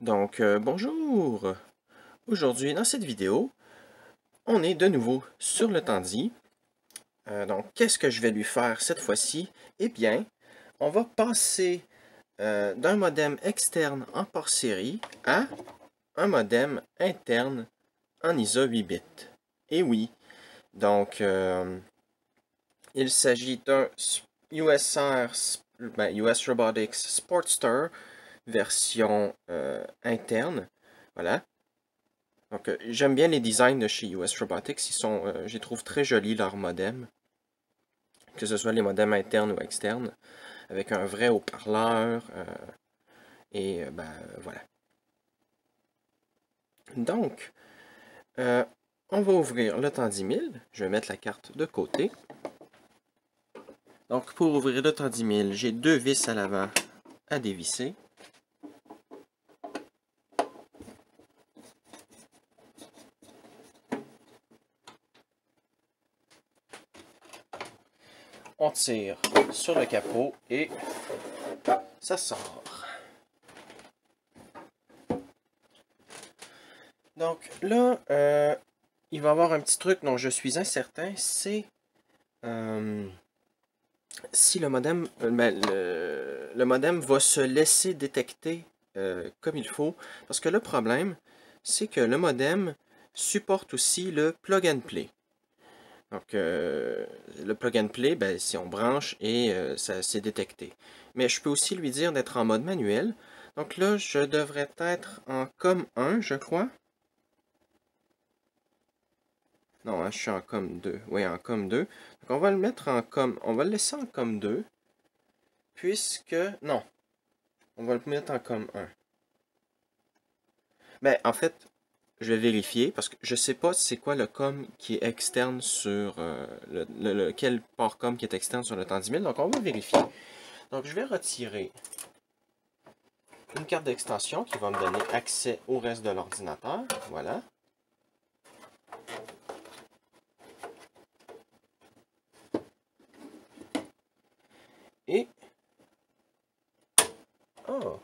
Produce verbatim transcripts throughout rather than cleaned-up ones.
Donc, euh, bonjour! Aujourd'hui, dans cette vidéo, on est de nouveau sur le Tandy. Euh, donc, qu'est-ce que je vais lui faire cette fois-ci? Eh bien, on va passer euh, d'un modem externe en port série à un modem interne en I S A huit bits. Et oui, donc, euh, il s'agit d'un U S R, ben, U S Robotics Sportster version euh, interne. Voilà. Donc, euh, j'aime bien les designs de chez U S Robotics. Ils sont, euh, je les trouve très jolis, leurs modems. Que ce soit les modems internes ou externes. Avec un vrai haut-parleur. Euh, et euh, ben, voilà. Donc, euh, on va ouvrir le Tandy mille. Je vais mettre la carte de côté. Donc, pour ouvrir le Tandy mille, j'ai deux vis à l'avant à dévisser. On tire sur le capot et ça sort. Donc là, euh, il va y avoir un petit truc dont je suis incertain, c'est euh, si le modem, euh, ben, le, le modem va se laisser détecter euh, comme il faut. Parce que le problème, c'est que le modem supporte aussi le plug and play. Donc, euh, le plug and play, ben, si on branche et euh, ça s'est détecté. Mais je peux aussi lui dire d'être en mode manuel. Donc là, je devrais être en com un, je crois. Non, hein, je suis en com deux. Oui, en com deux. Donc on va le mettre en com... On va le laisser en com deux. Puisque... Non. On va le mettre en com un. Mais en fait, je vais vérifier parce que je sais pas c'est quoi le com qui est externe sur... Euh, le, le, le, quel port com qui est externe sur le Tandy mille. Donc on va vérifier. Donc je vais retirer une carte d'extension qui va me donner accès au reste de l'ordinateur. Voilà. Et... Oh!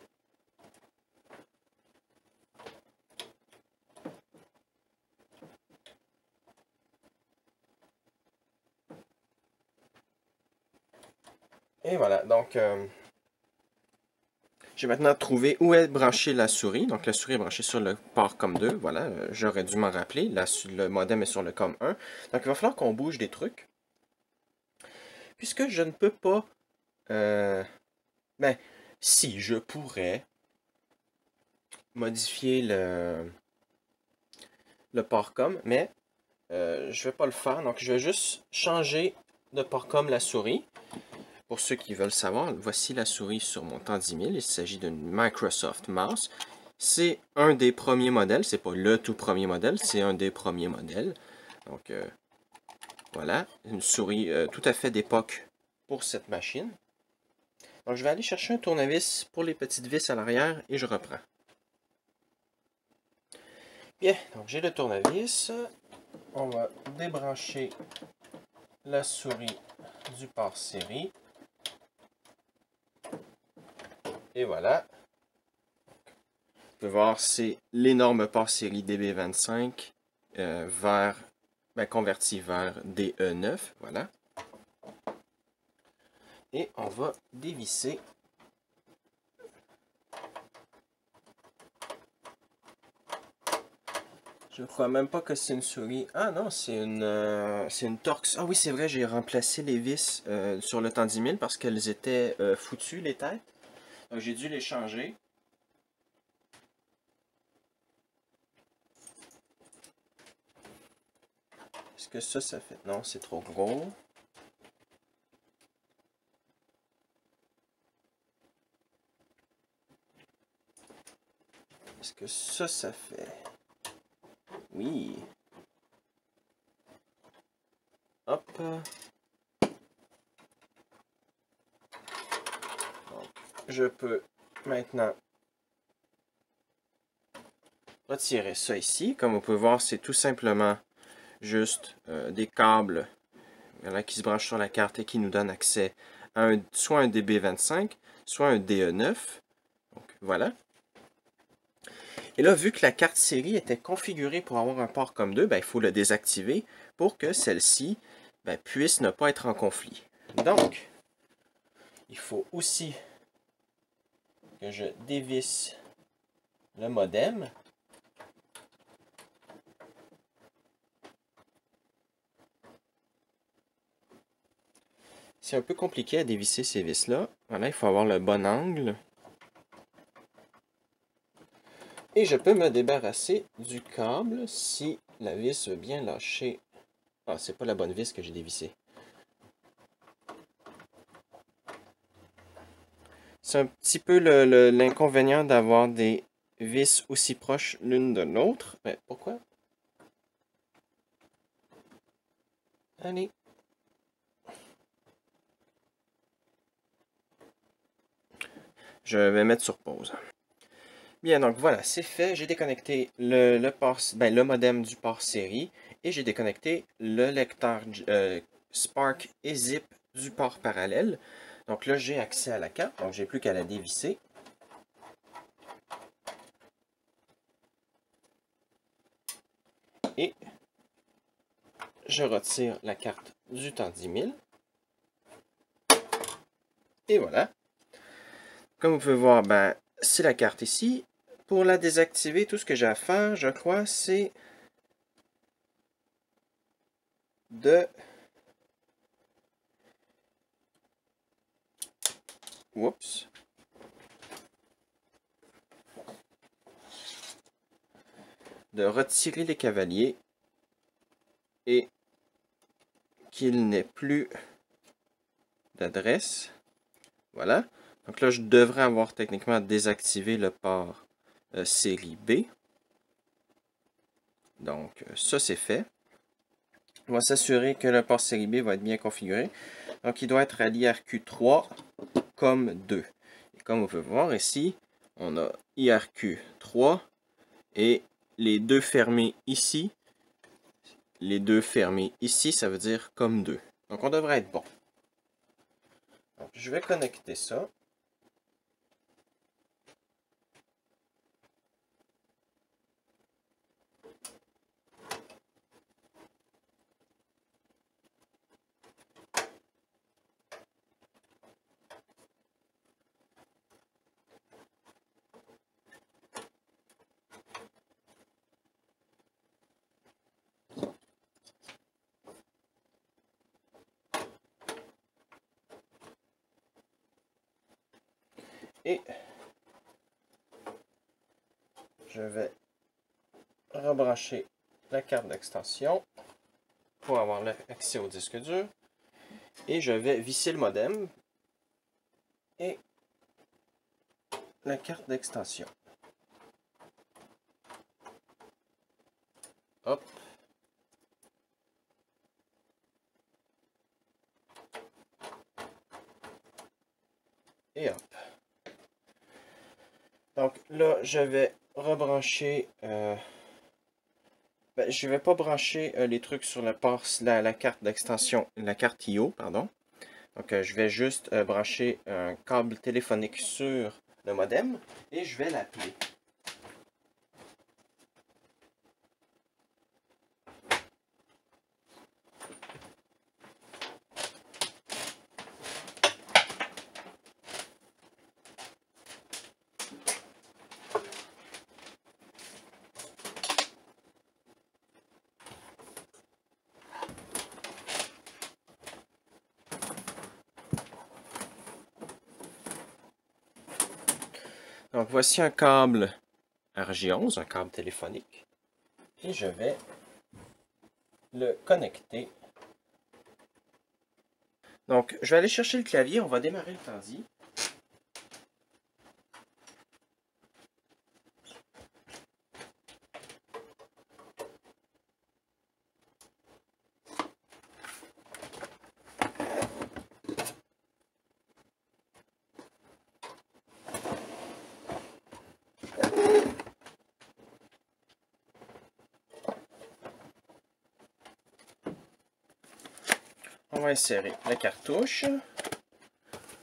Et voilà, donc... Euh, j'ai maintenant trouvé où est branchée la souris. Donc la souris est branchée sur le port com deux. Voilà, euh, j'aurais dû m'en rappeler. La, le modem est sur le com un. Donc il va falloir qu'on bouge des trucs. Puisque je ne peux pas... Euh, ben, si, je pourrais modifier le, le port com, mais euh, je ne vais pas le faire. Donc je vais juste changer de port com la souris. Pour ceux qui veulent savoir, voici la souris sur mon Tandy mille. Il s'agit d'une Microsoft Mouse. C'est un des premiers modèles. C'est pas le tout premier modèle, c'est un des premiers modèles. Donc, euh, voilà. Une souris euh, tout à fait d'époque pour cette machine. Donc, je vais aller chercher un tournevis pour les petites vis à l'arrière et je reprends. Bien, donc j'ai le tournevis. On va débrancher la souris du port série. Et voilà. Vous pouvez voir, c'est l'énorme port série D B vingt-cinq euh, vers, ben, converti vers D E neuf. Voilà. Et on va dévisser. Je ne crois même pas que c'est une souris. Ah non, c'est une, euh, c'est une Torx. Ah oui, c'est vrai, j'ai remplacé les vis euh, sur le Tandy mille parce qu'elles étaient euh, foutues, les têtes. Donc j'ai dû les changer. Est-ce que ça, ça fait... Non, c'est trop gros. Est-ce que ça, ça fait... Oui. Hop. Donc, je peux maintenant retirer ça ici. Comme on peut voir, c'est tout simplement juste euh, des câbles voilà, qui se branchent sur la carte et qui nous donnent accès à un, soit un D B vingt-cinq, soit un D E neuf. Donc, voilà. Et là, vu que la carte série était configurée pour avoir un port comme deux, ben, il faut le désactiver pour que celle-ci ben, puisse ne pas être en conflit. Donc, il faut aussi que je dévisse le modem. C'est un peu compliqué à dévisser ces vis-là. Voilà, il faut avoir le bon angle. Et je peux me débarrasser du câble si la vis veut bien lâcher. Ah, c'est pas la bonne vis que j'ai dévissée. C'est un petit peu l'inconvénient d'avoir des vis aussi proches l'une de l'autre. Mais pourquoi? Allez. Je vais mettre sur pause. Bien, donc voilà, c'est fait. J'ai déconnecté le, le, port, ben, le modem du port série et j'ai déconnecté le lecteur euh, Spark et Zip du port parallèle. Donc là, j'ai accès à la carte, donc j'ai plus qu'à la dévisser. Et je retire la carte du temps dix mille. Et voilà. Comme vous pouvez voir, ben, c'est la carte ici. Pour la désactiver, tout ce que j'ai à faire, je crois, c'est de... Oups. De retirer les cavaliers et qu'il n'ait plus d'adresse. Voilà. Donc là, je devrais avoir techniquement désactivé le port euh, série B. Donc, ça, c'est fait. On va s'assurer que le port série B va être bien configuré. Donc, il doit être à l'I R Q trois comme deux. Et comme vous pouvez voir ici, on a I R Q trois et les deux fermés ici. Les deux fermés ici, ça veut dire comme deux. Donc, on devrait être bon. Donc, je vais connecter ça. Et je vais rebrancher la carte d'extension pour avoir l'accès au disque dur. Et je vais visser le modem et la carte d'extension. Hop. Et hop. Donc là, je vais rebrancher... Euh, ben, je ne vais pas brancher euh, les trucs sur le port, la, la carte d'extension, la carte I O, pardon. Donc euh, je vais juste euh, brancher un câble téléphonique sur le modem et je vais l'appeler. Donc voici un câble R J onze, un câble téléphonique. Et je vais le connecter. Donc je vais aller chercher le clavier, on va démarrer le Tandy. On va insérer la cartouche.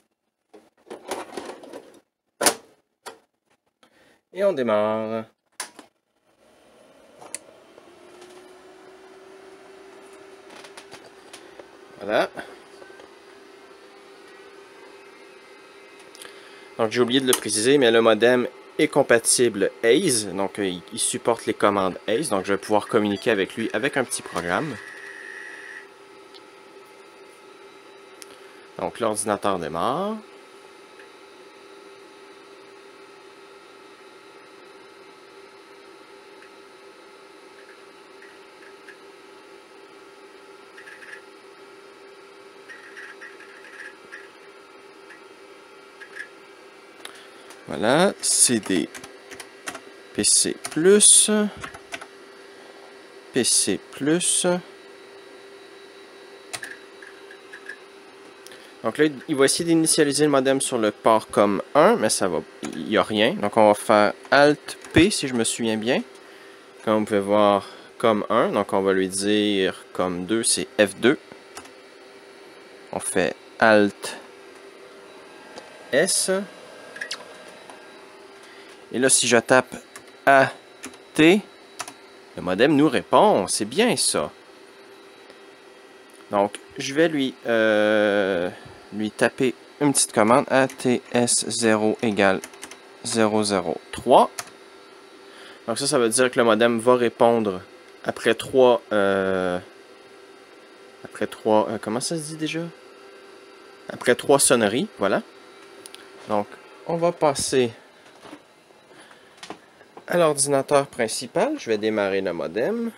Et on démarre. Voilà. Donc j'ai oublié de le préciser, mais le modem est compatible A C E, donc euh, il supporte les commandes A C E, donc je vais pouvoir communiquer avec lui avec un petit programme. Donc l'ordinateur démarre. Voilà, C D P C plus, P C plus. Donc là, il va essayer d'initialiser le modem sur le port comme un, mais ça va, il n'y a rien. Donc on va faire Alt P si je me souviens bien. Comme vous pouvez voir, comme un. Donc on va lui dire comme deux, c'est F deux. On fait Alt S. Et là, si je tape A T, le modem nous répond. C'est bien ça. Donc, je vais lui, euh, lui taper une petite commande. A T S zéro égale zéro zéro trois. Donc ça, ça veut dire que le modem va répondre après trois... Euh, après trois... Euh, comment ça se dit déjà? Après trois sonneries, voilà. Donc, on va passer à l'ordinateur principal. Je vais démarrer le modem.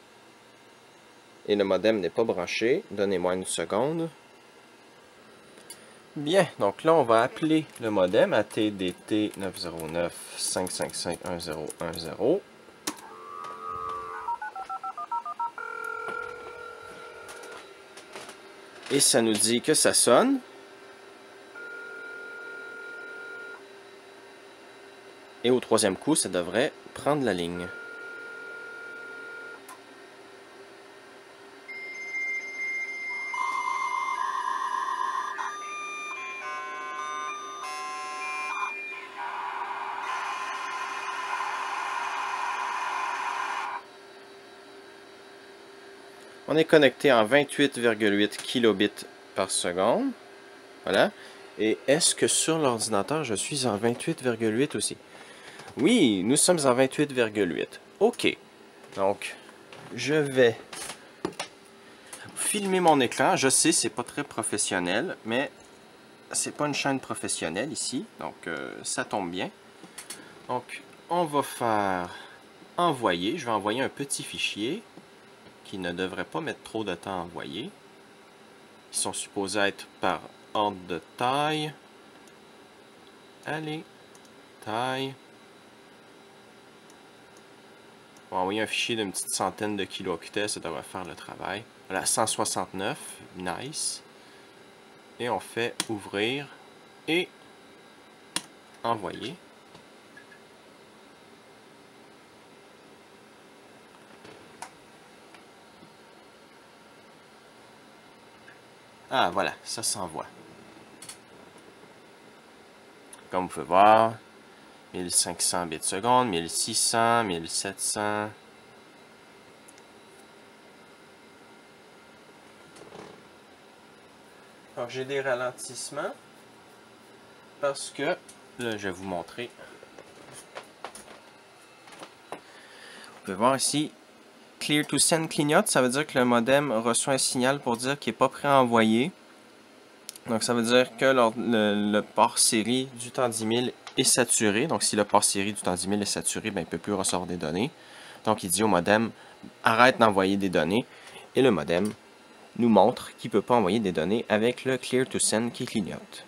Et le modem n'est pas branché. Donnez-moi une seconde. Bien, donc là, on va appeler le modem à T D T neuf zéro neuf cinq cinq cinq un zéro un zéro. Et ça nous dit que ça sonne. Et au troisième coup, ça devrait prendre la ligne. On est connecté en vingt-huit virgule huit kilobits par seconde. Voilà. Et est-ce que sur l'ordinateur, je suis en vingt-huit virgule huit aussi? Oui, nous sommes en vingt-huit virgule huit. OK. Donc, je vais filmer mon écran. Je sais, c'est pas très professionnel, mais c'est pas une chaîne professionnelle ici. Donc, euh, ça tombe bien. Donc, on va faire envoyer. Je vais envoyer un petit fichier qui ne devrait pas mettre trop de temps à envoyer. Ils sont supposés être par ordre de taille. Allez, taille. On va envoyer un fichier d'une petite centaine de kilooctets, ça devrait faire le travail. Voilà, cent soixante-neuf, nice. Et on fait ouvrir et envoyer. Ah, voilà, ça s'envoie. Comme vous pouvez voir, mille cinq cents bits seconde, mille six cents, mille sept cents. Alors, j'ai des ralentissements parce que, là, je vais vous montrer. Vous pouvez voir ici, Clear to Send clignote, ça veut dire que le modem reçoit un signal pour dire qu'il n'est pas prêt à envoyer. Donc ça veut dire que le, le, le port série du temps dix mille est saturé. Donc si le port série du temps dix mille est saturé, ben, il ne peut plus recevoir des données. Donc il dit au modem, arrête d'envoyer des données. Et le modem nous montre qu'il ne peut pas envoyer des données avec le Clear to Send qui clignote.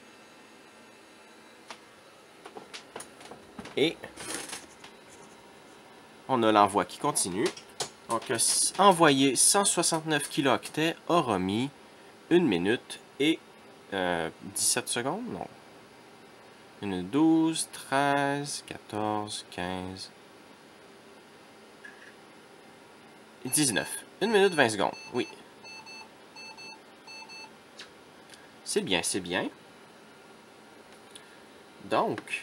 Et on a l'envoi qui continue. Donc, envoyer cent soixante-neuf kilooctets aura mis une minute et euh, dix-sept secondes. Non. Une douze, treize, quatorze, quinze, dix-neuf. une minute vingt secondes, oui. C'est bien, c'est bien. Donc,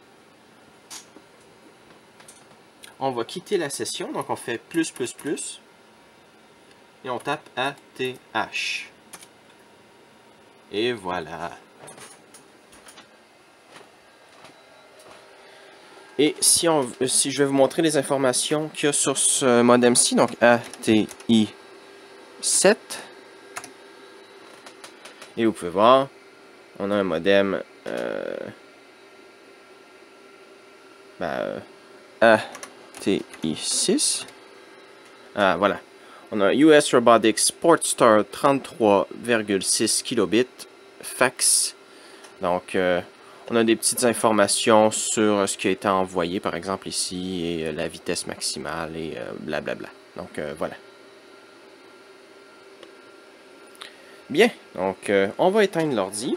on va quitter la session. Donc, on fait plus, plus, plus. Et on tape A T H. Et voilà. Et si, on, si je vais vous montrer les informations qu'il y a sur ce modem-ci, donc A T I sept. Et vous pouvez voir, on a un modem euh, ben, A T I six. Ah, voilà. On a U S Robotics Sportstar trente-trois virgule six kilobits fax. Donc, euh, on a des petites informations sur ce qui a été envoyé, par exemple ici, et euh, la vitesse maximale, et euh, blablabla. Donc, euh, voilà. Bien, donc euh, on va éteindre l'ordi.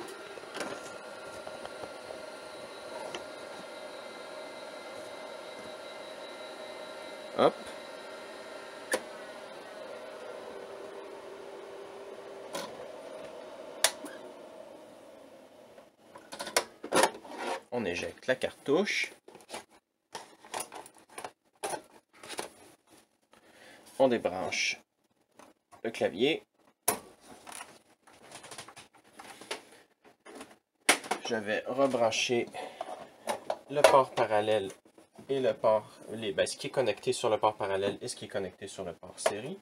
Hop. On éjecte la cartouche. On débranche le clavier. Je vais rebrancher le port parallèle et le port, les, ben, ce qui est connecté sur le port parallèle et ce qui est connecté sur le port série.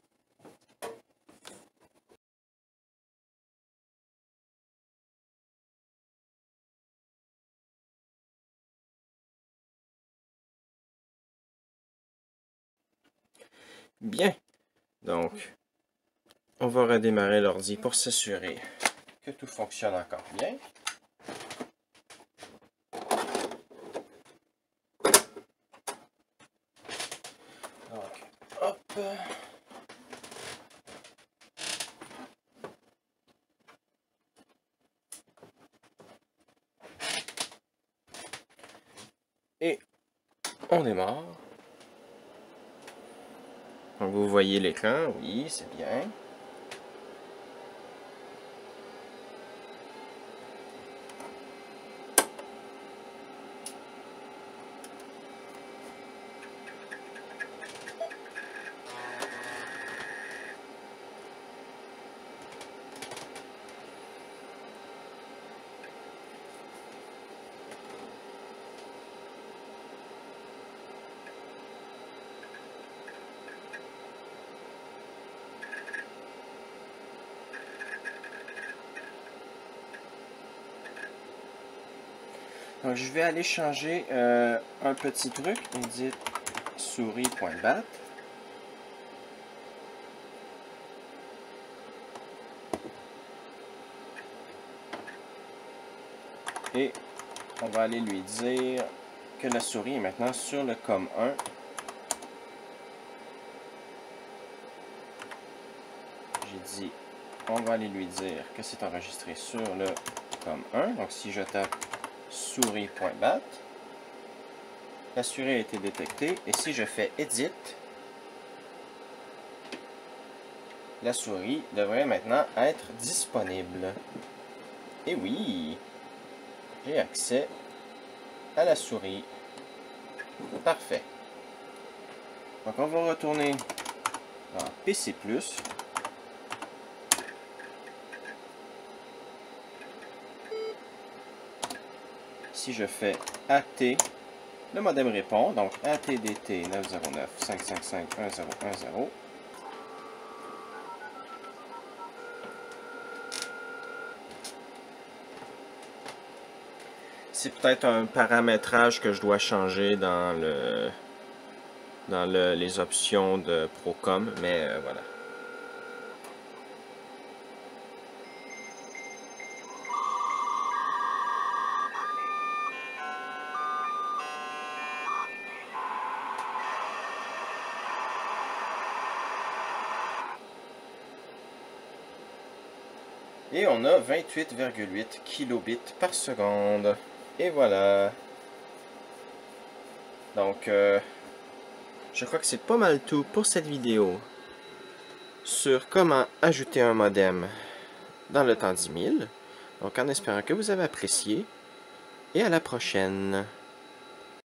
Bien, donc on va redémarrer l'ordi pour s'assurer que tout fonctionne encore bien. Donc, hop. Et on démarre. Donc vous voyez l'écran, oui, c'est bien. Donc je vais aller changer euh, un petit truc, edit souris.bat. Et on va aller lui dire que la souris est maintenant sur le com un. J'ai dit, on va aller lui dire que c'est enregistré sur le com un. Donc si je tape souris.bat, la souris a été détectée. Et si je fais edit, la souris devrait maintenant être disponible. Et oui, j'ai accès à la souris. Parfait. Donc on va retourner dans P C plus. Si je fais A T, le modem répond. Donc A T D T neuf zéro neuf cinq cinq cinq un zéro un zéro. C'est peut-être un paramétrage que je dois changer dans le dans le, les options de Procom, mais euh, voilà. Et on a vingt-huit virgule huit kilobits par seconde. Et voilà. Donc, euh, je crois que c'est pas mal tout pour cette vidéo sur comment ajouter un modem dans le temps dix mille. Donc, en espérant que vous avez apprécié. Et à la prochaine.